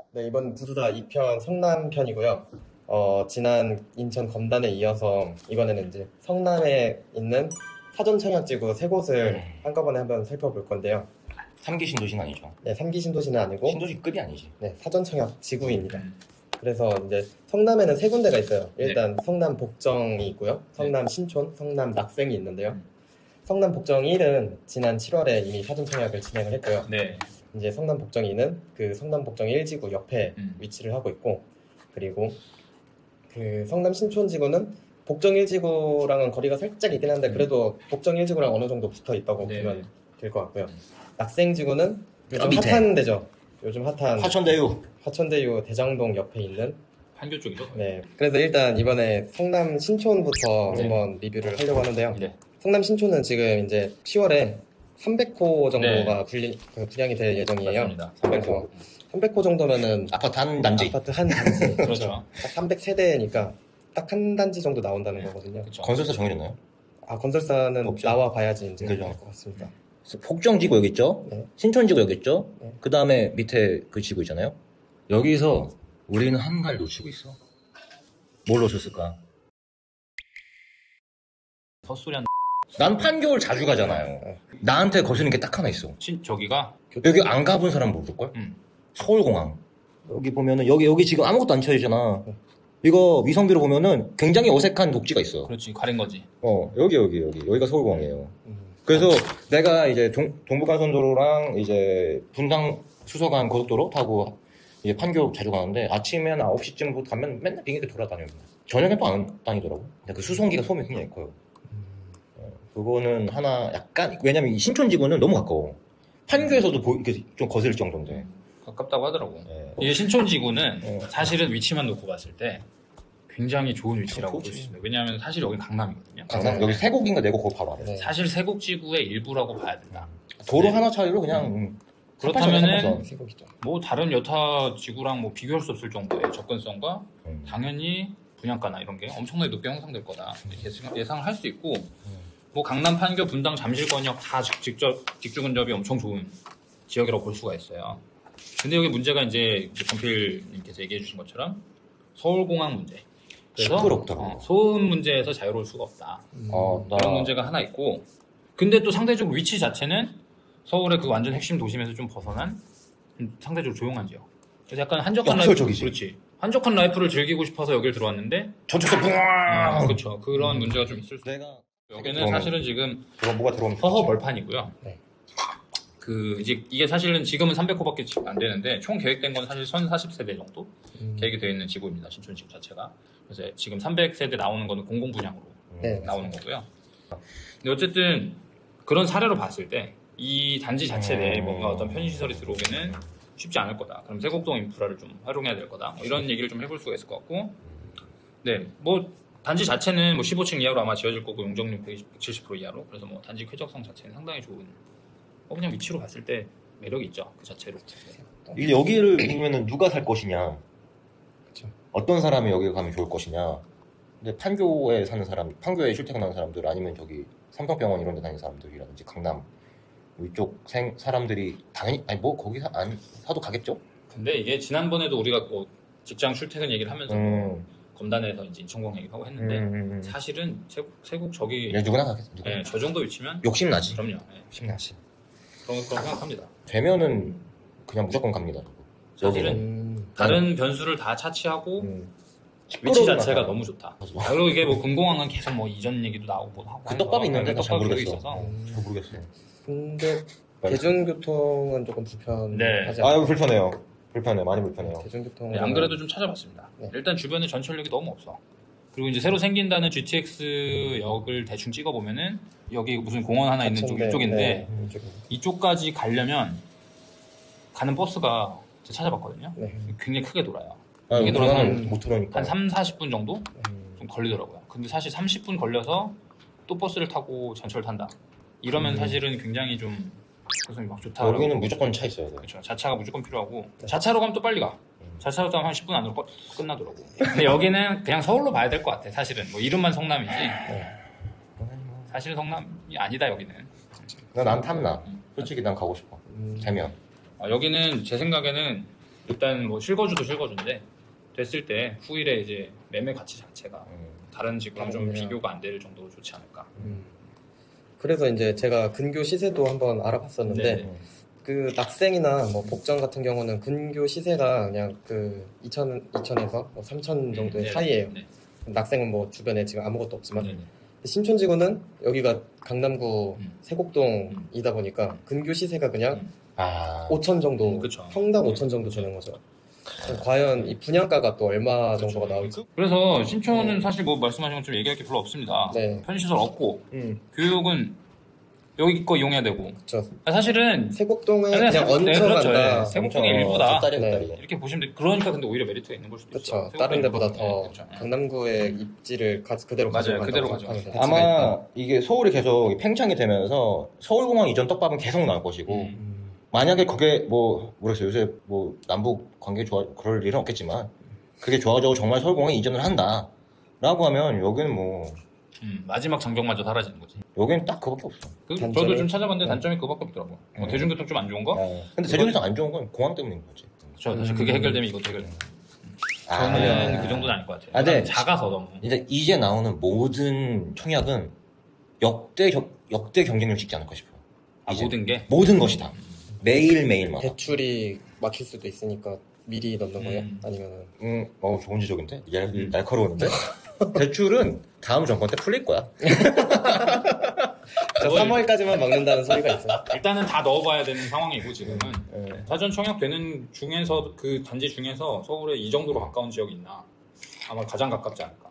네, 이번 모두 다 2편 성남편이고요. 지난 인천 검단에 이어서 이번에는 이제 성남에 있는 사전청약지구 세 곳을 한꺼번에 한번 살펴볼 건데요. 3기 신도시는 아니죠? 네, 3기 신도시는 아니고 신도시급이 아니지. 네, 사전청약지구입니다. 그래서 이제 성남에는 세 군데가 있어요. 일단 성남 복정이 있고요. 성남 신촌, 성남 낙생이 있는데요. 성남 복정 1은 지난 7월에 이미 사전청약을 진행을 했고요. 네. 이제 성남 복정 2는 그 성남 복정 1지구 옆에 위치를 하고 있고, 그리고 그 성남 신촌 지구는 복정 1지구랑은 거리가 살짝 있긴 한데 그래도 복정 1지구랑 어느 정도 붙어 있다고 보면 될 것 같고요. 낙생 지구는 요즘 핫한 데죠. 요즘 핫한 화천대유 대장동 옆에 있는 판교 쪽이죠? 네. 그래서 일단 이번에 성남 신촌부터 한번 리뷰를 하려고 하는데요. 성남 신촌은 지금 이제 10월에 300호 정도가 분양이 될 예정이에요. 맞습니다. 300호. 300호 정도면은 아파트 한 단지. 아파트 한 단지. 그렇죠. 300세대니까 딱 한 단지 정도 나온다는 거거든요. 그렇죠. 건설사 정해졌나요? 건설사는 없죠. 나와 봐야지 이제 그죠. 알 것 같습니다. 복정지구 여기 있죠? 네. 신촌지구 여기 있죠? 네. 그 다음에 밑에 그 지구 있잖아요? 여기서 우리는 한 갈 놓치고 있어. 뭘 놓쳤을까? 헛소리한 난 판교를 자주 가잖아요. 나한테 거슬리는 게 딱 하나 있어. 저기가 여기 안 가본 사람 모를걸? 서울공항. 여기 보면은 여기 지금 아무것도 안 쳐있잖아. 이거 위성비로 보면은 굉장히 어색한 녹지가 있어. 그렇지, 가린 거지. 여기가 서울공항이에요. 그래서 내가 이제 동부간선도로랑 이제 분당 수서간 고속도로 타고 이제 판교 자주 가는데 아침에 한 9시쯤 가면 맨날 빙의게 돌아다녀요. 저녁에 또 안 다니더라고. 근데 그 수송기가 소음이 굉장히 커요. 그거는 하나 약간, 왜냐면 이 신촌지구는 너무 가까워. 판교에서도 좀 거슬릴 정도인데. 가깝다고 하더라고. 이게 신촌지구는 사실은 위치만 놓고 봤을 때 굉장히 좋은 위치라고 볼 수 있습니다. 왜냐하면 사실 여기 강남이거든요. 강남? 여기 세곡인가 네곡 거기 봐봐. 네. 사실 세곡지구의 일부라고 봐야 된다. 도로 하나 차이로 그냥 그렇다면은 세곡이죠. 뭐 다른 여타 지구랑 뭐 비교할 수 없을 정도의 접근성과 당연히 분양가나 이런 게 엄청나게 높게 형성될 거다 예상을 할 수 있고, 뭐 강남, 판교, 분당, 잠실권역 다 직주 근접이 엄청 좋은 지역이라고 볼 수가 있어요. 근데 여기 문제가 이제 권필님께서 얘기해 주신 것처럼 서울공항 문제. 그래서 시끄럽더라고. 소음 문제에서 자유로울 수가 없다. 이런 문제가 하나 있고, 근데 또 상대적으로 위치 자체는 서울의 그 완전 핵심 도심에서 좀 벗어난 상대적으로 조용한 지역. 그래서 약간 한적한 그렇지. 한적한 라이프를 즐기고 싶어서 여길 들어왔는데 전철선 붕! 그렇죠. 그런 문제가 좀 있을 수 있어요. 여기는 사실은 지금 뭐가 들어오면 허허 벌판이고요. 네. 이제 이게 사실은 지금은 300호밖에 안 되는데 총 계획된 건 사실 1040세대 정도 계획이 되어 있는 지구입니다. 신촌지구 자체가. 그래서 지금 300세대 나오는 거는 공공 분양으로 나오는 거고요. 근데 어쨌든 그런 사례로 봤을 때 이 단지 자체 내에 뭔가 어떤 편의시설이 들어오기는 쉽지 않을 거다. 그럼 세곡동 인프라를 좀 활용해야 될 거다. 뭐 이런 얘기를 좀 해볼 수가 있을 것 같고, 네, 뭐 단지 자체는 뭐 15층 이하로 아마 지어질 거고 용적률 170% 이하로. 그래서 뭐 단지 쾌적성 자체는 상당히 좋은. 그냥 위치로 봤을 때 매력이 있죠. 그 자체로. 이제 여기를 보면은 누가 살 것이냐, 그쵸. 어떤 사람이 여기 가면 좋을 것이냐. 근데 판교에 사는 사람, 판교에 출퇴근하는 사람들, 아니면 저기 삼성병원 이런 데 다니는 사람들이라든지 강남 이쪽 사람들이 당연히 거기 안 사도 가겠죠? 근데 이게 지난번에도 우리가 뭐 직장 출퇴근 얘기를 하면서 검단에서 이제 인천공항 얘기하고 했는데 사실은 세곡 저기 누구나 가겠죠. 네, 저 정도 위치면 욕심나지. 그럼요. 네. 욕심나지. 그런 생각합니다. 되면은 그냥 무조건 갑니다. 사실은 다른 변수를 다 차치하고 위치 자체가 너무 좋다. 그리고 이게 뭐 금공항은 계속 뭐 이전 얘기도 나오고 뭐 하고 그 떡밥이 있는데 잘 모르겠어. 잘 모르겠어요. 근데 대중교통은 조금 불편하지 않아요? 불편해요. 많이 불편해요. 대중교통. 네, 안 그래도 좀 찾아봤습니다. 일단 주변에 전철역이 너무 없어. 그리고 이제 새로 생긴다는 GTX역을 대충 찍어보면은 여기 무슨 공원 하나 있는 이쪽인데 이쪽까지 가려면 가는 버스가 제가 찾아봤거든요. 굉장히 크게 돌아요. 크게 돌아서 못 들어오니까 한 3-40분 정도 좀 걸리더라고요. 근데 사실 30분 걸려서 또 버스를 타고 전철 탄다. 이러면 사실은 굉장히 좀 교통이 막 좋다. 여기는 무조건 차 있어야 돼. 그렇죠. 자차가 무조건 필요하고 자차로 가면 또 빨리 가. 자차로 가면 한 10분 안으로 끝나더라고. 근데 여기는 그냥 서울로 봐야 될 것 같아. 사실은 뭐 이름만 성남이지. 사실 성남이 아니다 여기는. 난 탐나. 솔직히 난 가고 싶어. 되면. 여기는 제 생각에는 일단 뭐 실거주도 실거주인데 됐을 때 후일에 이제 매매 가치 자체가 다른 지구랑 좀 비교가 안 될 정도로 좋지 않을까. 그래서 이제 제가 근교 시세도 한번 알아봤었는데 네네. 그 낙생이나 뭐 복정 같은 경우는 근교 시세가 그냥 그 2천에서 3천 정도의 사이예요. 네. 낙생은 뭐 주변에 지금 아무것도 없지만 네네. 신촌지구는 여기가 강남구 세곡동이다 보니까 근교 시세가 그냥 5천 정도, 그쵸. 평당 5천 정도 되는 거죠. 과연 이 분양가가 또 얼마 정도가 나올지. 그래서 신촌은 사실 뭐 말씀하신 것처럼 얘기할 게 별로 없습니다. 네. 편의시설 없고 교육은 여기 거 이용해야 되고. 그렇죠. 사실은 세곡동에 그냥 얹혀간다. 세곡동의 일부다. 네. 이렇게 보시면 돼. 그러니까 근데 오히려 메리트가 있는 걸 수도 있어요. 그렇죠. 다른 데보다 더 그쵸. 강남구의 입지를 그대로 맞아요. 그대로 가져가는 아마 이게 서울이 계속 팽창이 되면서 서울공항 이전 떡밥은 계속 나올 것이고 만약에 그게 뭐 모르겠어요. 요새 뭐 남북 관계 좋아 그럴 일은 없겠지만 그게 좋아져서 정말 서울공항에 이전을 한다라고 하면 여기는 뭐 마지막 장벽마저 사라지는 거지. 여기는 딱 그거밖에 없어. 저도 좀 찾아봤는데 단점이 그거밖에 없더라고. 뭐 대중교통 좀 안 좋은 거? 근데 대중교통 안 좋은 건 공항 때문인 거지. 그렇죠. 사실 그게 해결되면 이것도 해결돼. 저는 그 정도는 아닐 것 같아요. 네. 작아서 너무. 이제 나오는 모든 청약은 역대 경쟁률 찍지 않을까 싶어요. 모든 게? 모든 것이 다. 매일마다. 대출이 막힐 수도 있으니까 미리 넣는 거예요? 아니면은? 좋은 지적인데? 날카로운데? 대출은 다음 정권 때 풀릴 거야. 3월까지만 막는다는 소리가 있어요. 일단은 다 넣어봐야 되는 상황이고 지금은 사전 청약되는 중에서 그 단지 중에서 서울에 이 정도로 가까운 지역이 있나? 아마 가장 가깝지 않을까.